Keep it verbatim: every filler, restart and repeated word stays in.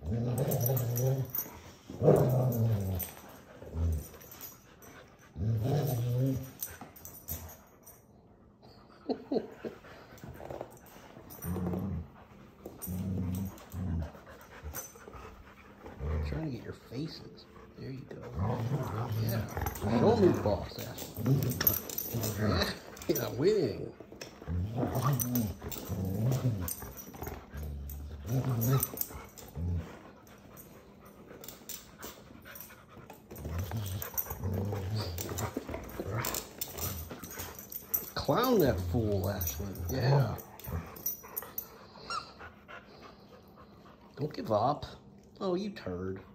Trying to get your faces. There you go. Yeah. Show me the boss, Ashlyn. Yeah, yeah, winning. Clown that fool, Ashlyn. Yeah. Don't give up. Oh, you turd.